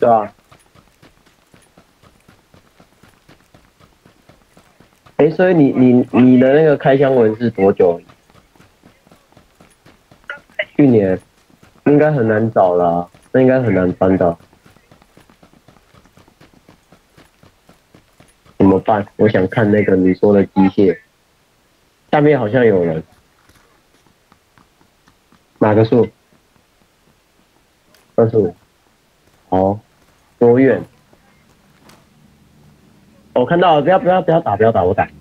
对啊。哎，所以你的那个开箱文是多久？去年应该很难找了啊，那应该很难翻到，怎么办？我想看那个你说的机械，下面好像有人，哪个数？25。哦，多远？我看到了，不要打，不要打，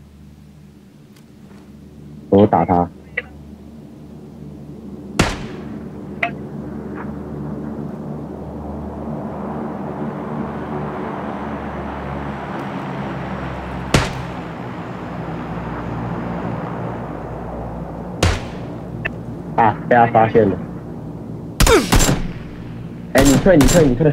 我打他。啊，被他发现了。哎，你退。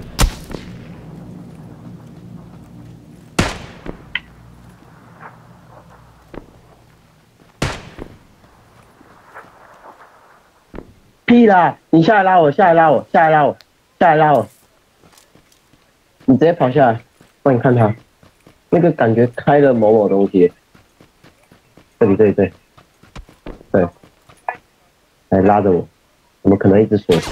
屁啦！你下来拉我，你直接跑下来，帮你看他，那个感觉开了某某东西。对，来拉着我，怎么可能一直锁？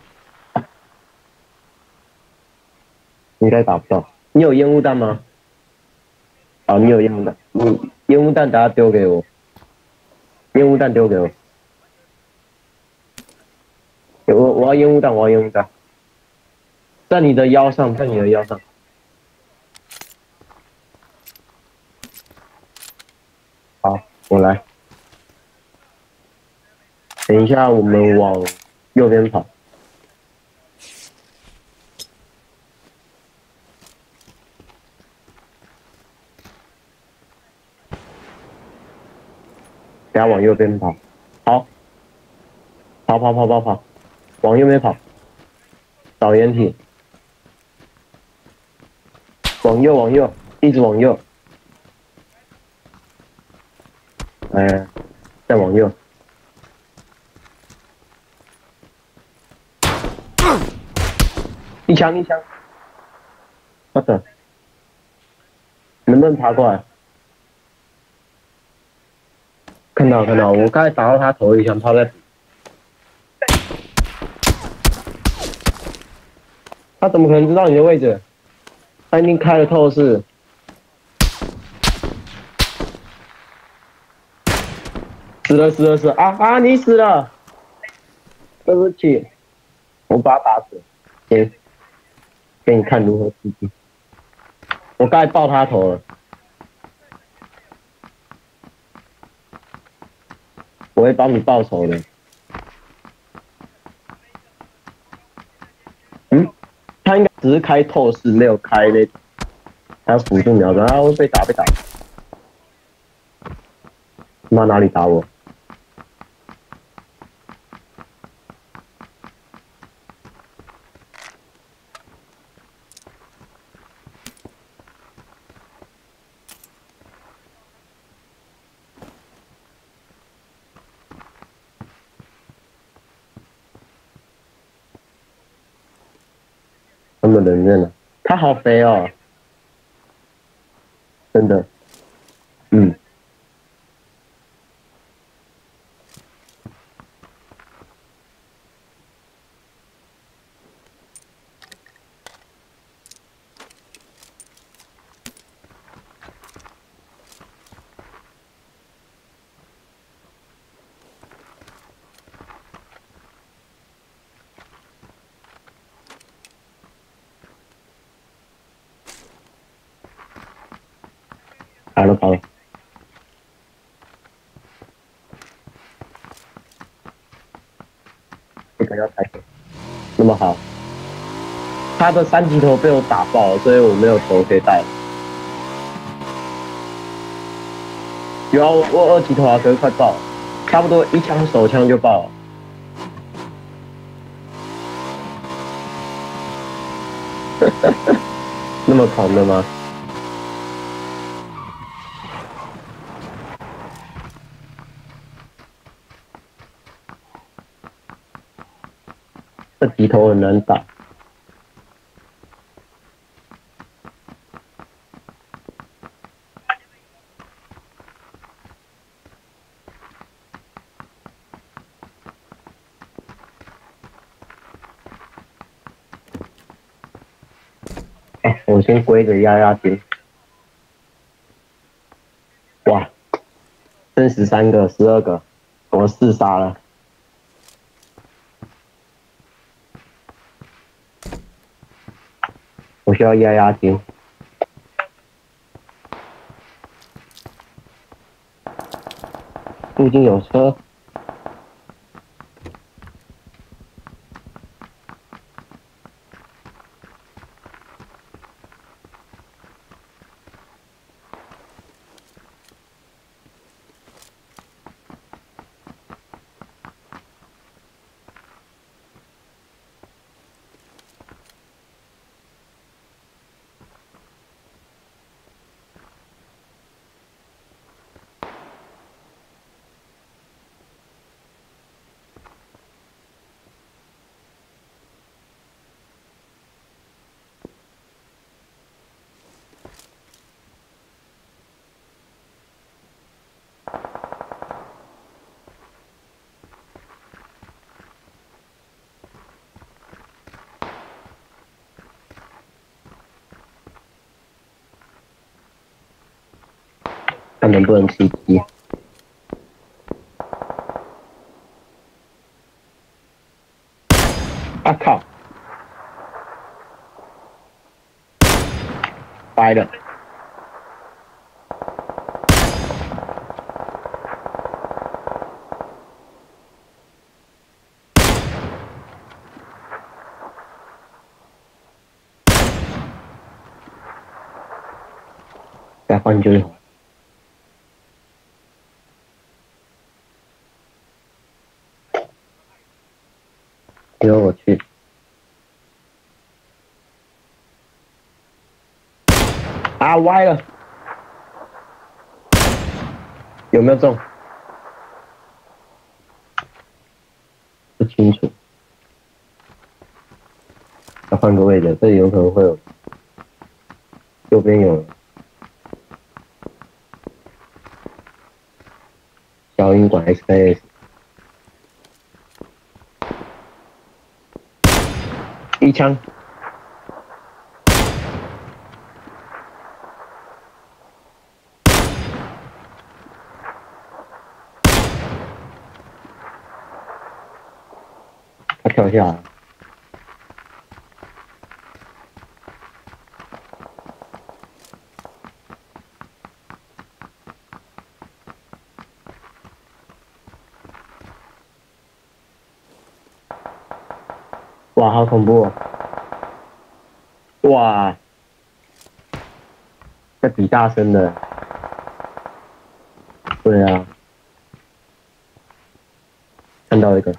应该打不到。你有烟雾弹吗？哦，你有烟雾弹，你烟雾弹等下丢给我，烟雾弹丢给我。我要烟雾弹，在你的腰上，好，我来。等一下，我们往右边跑。等下往右边跑。好，跑，往右边跑，找掩体。往右，一直往右。再往右。一枪，我的，能不能爬过来？看到，我刚才打到他头一枪，他在，他怎么可能知道你的位置？他已经开了透视。死了啊！你死了，对不起，我把他打死。行，给你看如何自尽。我刚才爆他头了，我会帮你报仇的。他应该只是开透视，没有开那，还有辅助瞄准，他会被打。妈哪里打我？他们人在哪？他好肥哦，真的。嗯，跑了。这个要抬头，那么好。他的三级头被我打爆了，所以我没有头可以带。有啊，我二级头啊，可是快爆了，差不多一枪手枪就爆了。那么狂的吗？这级头很难打。 我先归个压压惊。哇，剩13个、12个，我4杀了。我需要压压惊。附近有车。看能不能吃鸡。啊靠！掰了。再换就好。丢我去。啊，歪了。有没有中？不清楚。要换个位置，这里有可能会有。右边有小鹰管 XS。一枪。他跳下来。哇，好恐怖哦！哇，这比大声的。对啊，看到一个。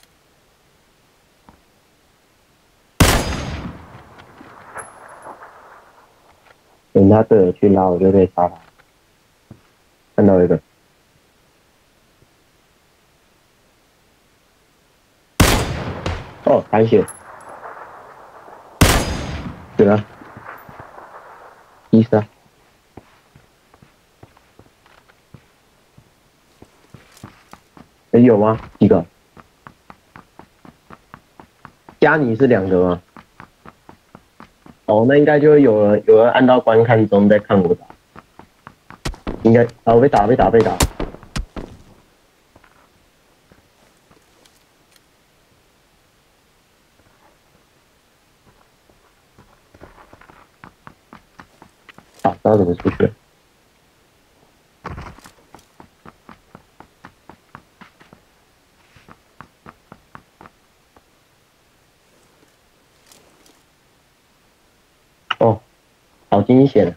等他队友去拉，我就可以杀他。看到一个。哦，残血。死了。13。有吗？几个？加你是2个吗？哦，那应该就会有人按到观看中在看我打。应该啊，被打。啊，不知道怎么出去了。哦，好惊险。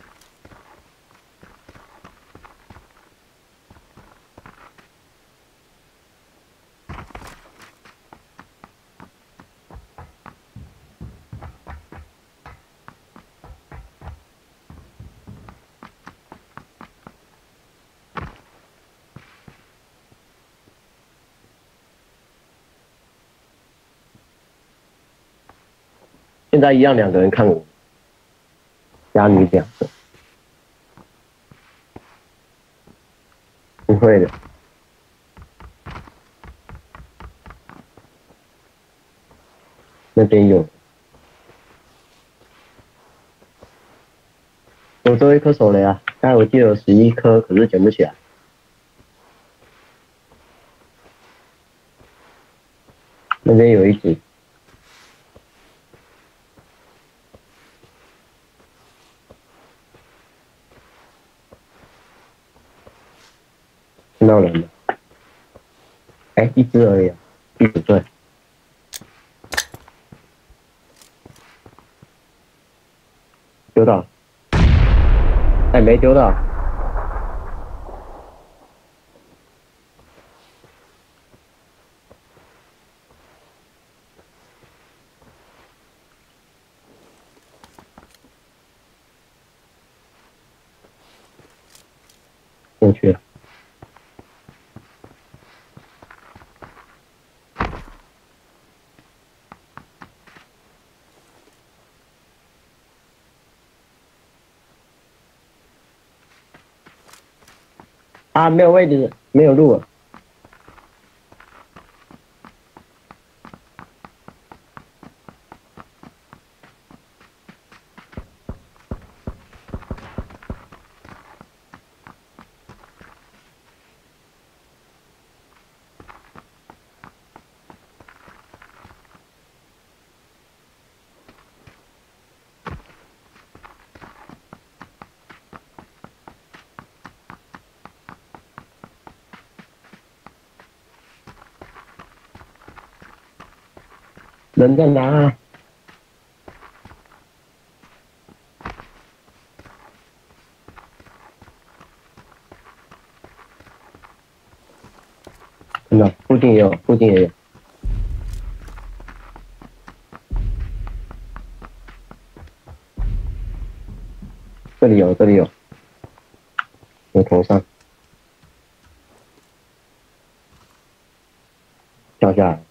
现在一样2个人看我，加你2个。不会的。那边有。 我只有一颗手雷啊，刚才我记得有11颗，可是捡不起来。那边有一只，看到人了。哎，一只而已、啊，一只对。丢到，哎，没丢到。过去了。啊，没有位置，没有路了。人在哪、啊？看到，附近也有，附近也有。这里有，这里有。我头上掉下来。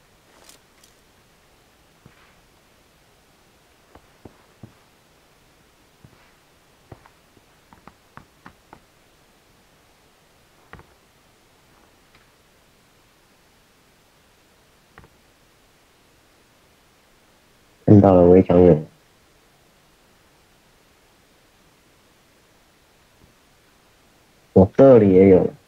看到了围墙人。我这里也有。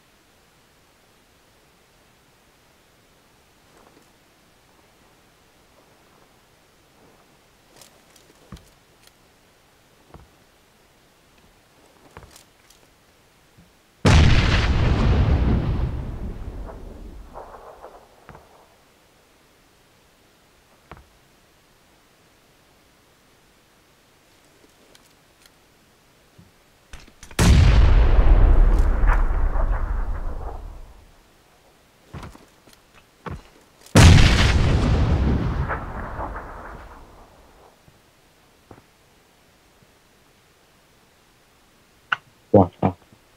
我操！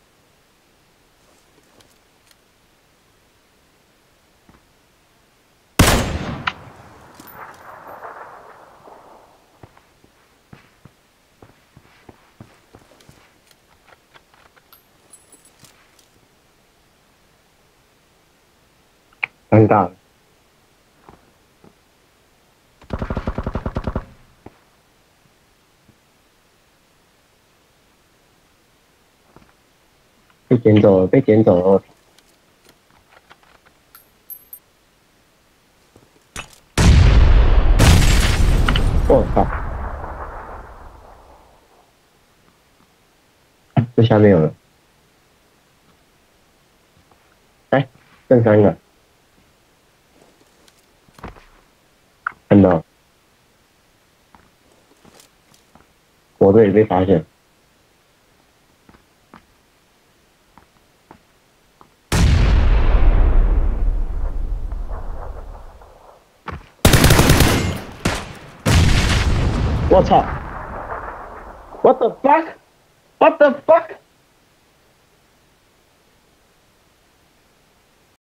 尴尬了。被捡走了，被捡走了。我操！这下面有人。哎，剩3个。看到。我这里被发现。我操 ！What the fuck？What the fuck？